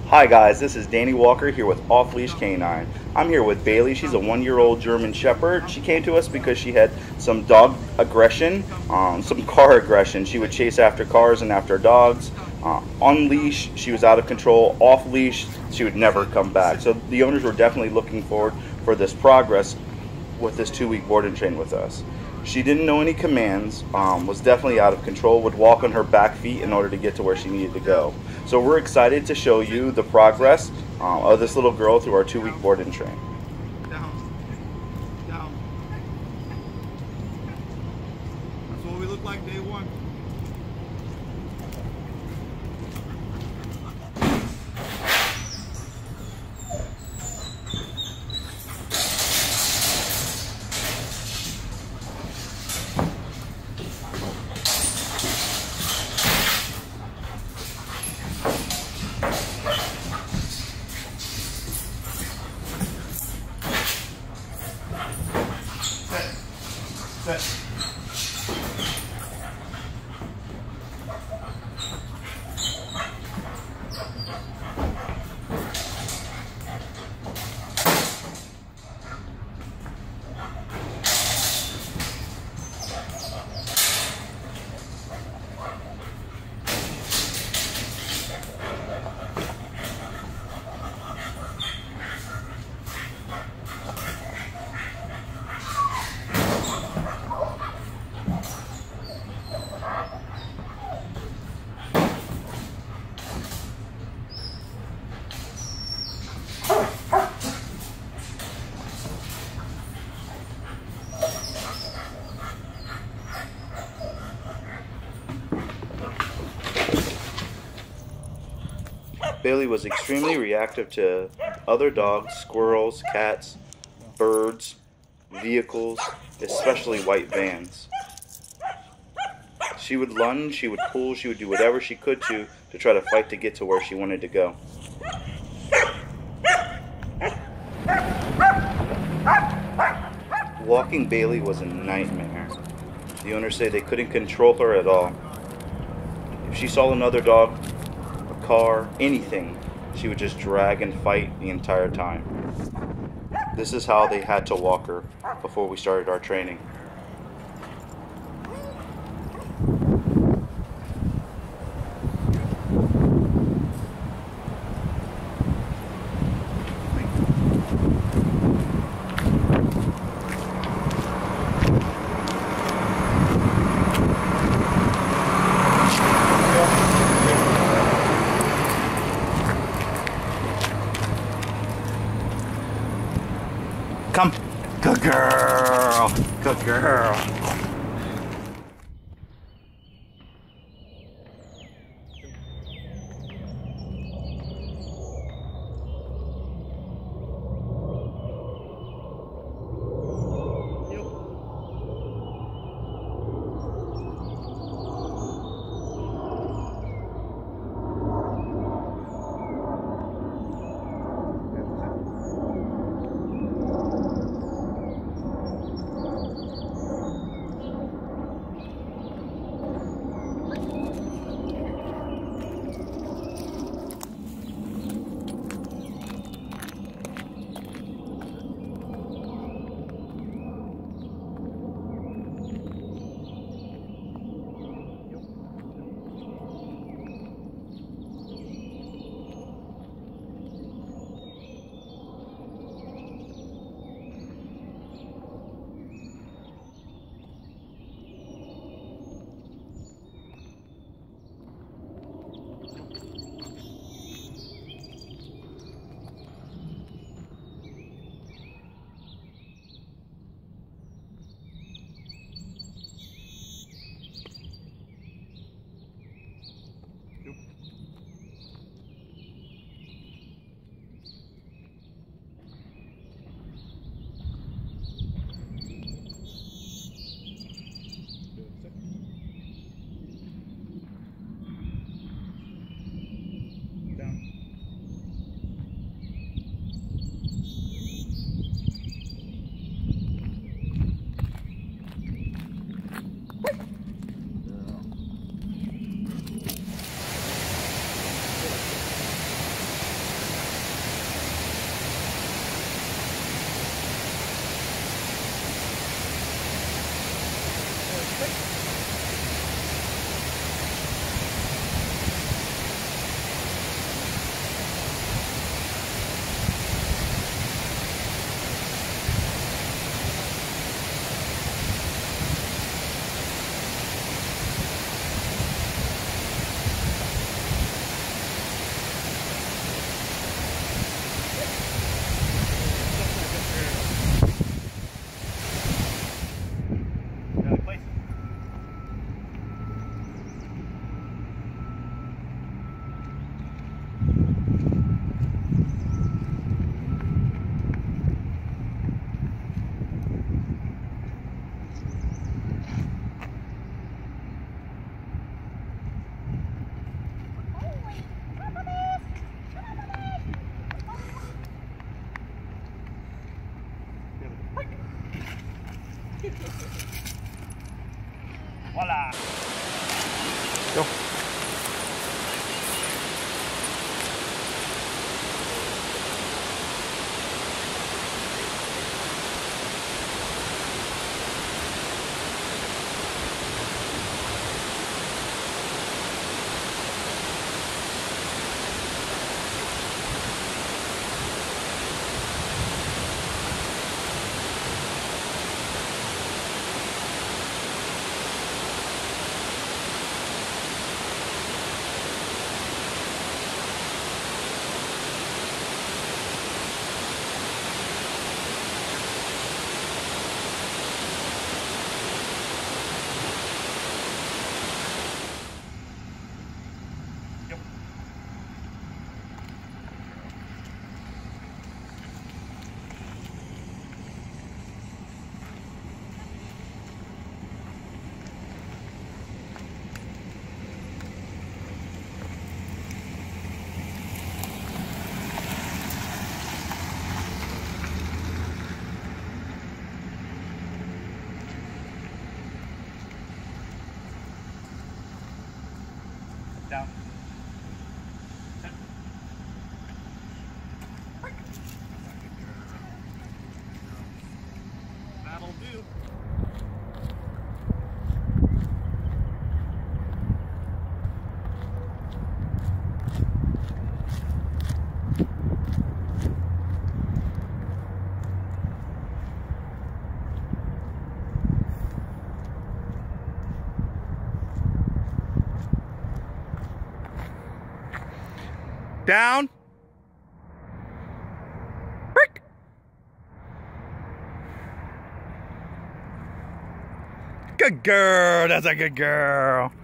Hi guys, this is Danny Walker here with Off Leash Canine. I'm here with Bailey. She's a 1-year-old German Shepherd. She came to us because she had some dog aggression, some car aggression. She would chase after cars and after dogs. On leash, she was out of control. Off leash, she would never come back. So the owners were definitely looking forward for this progress with this 2-week board and train with us. She didn't know any commands, was definitely out of control, would walk on her back feet in order to get to where she needed to go. So we're excited to show you the progress of this little girl through our 2-week board and train. Down. Down. That's what we look like day one. Set. Bailey was extremely reactive to other dogs, squirrels, cats, birds, vehicles, especially white vans. She would lunge, she would pull, she would do whatever she could to try to fight to get to where she wanted to go. Walking Bailey was a nightmare. The owners say they couldn't control her at all. If she saw another dog, a car, anything, she would just drag and fight the entire time. This is how they had to walk her before we started our training. Come. Good girl. Good girl. Down. Break. Good girl. That's a good girl.